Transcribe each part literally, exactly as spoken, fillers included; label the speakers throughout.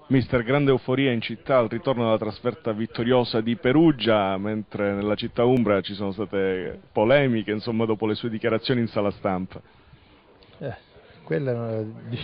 Speaker 1: Mister, grande euforia in città al ritorno della trasferta vittoriosa di Perugia, mentre nella città umbra ci sono state polemiche, insomma, dopo le sue dichiarazioni in sala stampa.
Speaker 2: Eh, quella,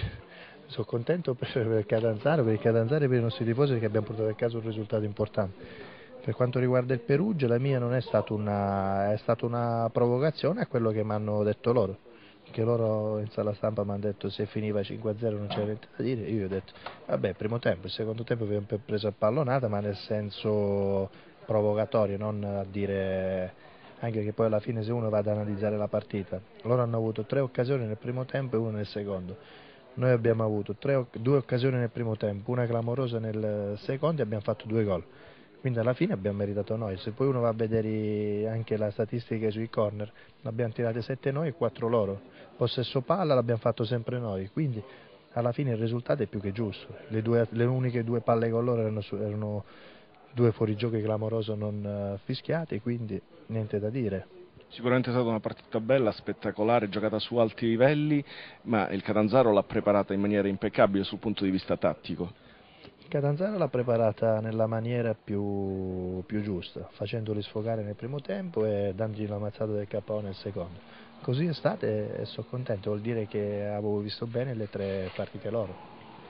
Speaker 2: sono contento per, per Catanzaro, per il Catanzaro e per i nostri tifosi perché abbiamo portato a casa un risultato importante. Per quanto riguarda il Perugia, la mia non è stata una, è stata una provocazione a quello che mi hanno detto loro. Che loro in sala stampa mi hanno detto se finiva cinque a zero non c'era niente da dire, io ho detto vabbè primo tempo, il secondo tempo abbiamo preso a pallonata ma nel senso provocatorio, non a dire, anche che poi alla fine se uno va ad analizzare la partita, loro hanno avuto tre occasioni nel primo tempo e una nel secondo, noi abbiamo avuto tre, due occasioni nel primo tempo, una clamorosa nel secondo e abbiamo fatto due gol. Quindi alla fine abbiamo meritato noi, se poi uno va a vedere anche la statistica sui corner, ne abbiamo tirate sette noi e quattro loro, possesso palla l'abbiamo fatto sempre noi, quindi alla fine il risultato è più che giusto, le, due, le uniche due palle con loro erano, erano due fuorigiochi clamoroso non uh, fischiati, quindi niente da dire.
Speaker 1: Sicuramente è stata una partita bella, spettacolare, giocata su alti livelli, ma il Catanzaro l'ha preparata in maniera impeccabile sul punto di vista tattico.
Speaker 2: Catanzaro l'ha preparata nella maniera più, più giusta, facendoli sfogare nel primo tempo e dandogli la mazzata del K O nel secondo. Così è stato e sono contento, vuol dire che avevo visto bene le tre partite loro.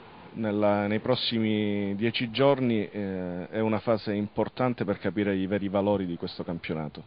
Speaker 1: Nella, nei prossimi dieci giorni eh, è una fase importante per capire i veri valori di questo campionato.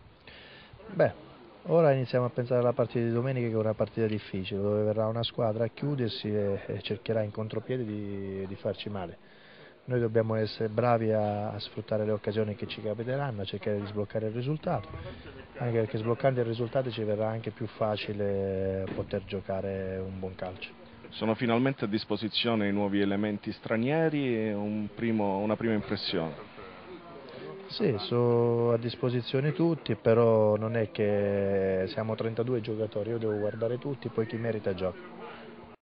Speaker 2: Beh, ora iniziamo a pensare alla partita di domenica che è una partita difficile, dove verrà una squadra a chiudersi e, e cercherà in contropiede di, di farci male. Noi dobbiamo essere bravi a, a sfruttare le occasioni che ci capiteranno, a cercare di sbloccare il risultato, anche perché sbloccando il risultato ci verrà anche più facile poter giocare un buon calcio.
Speaker 1: Sono finalmente a disposizione i nuovi elementi stranieri e un primo, una prima impressione.
Speaker 2: Sì, sono a disposizione tutti, però non è che siamo trentadue giocatori, io devo guardare tutti, poi chi merita gioca.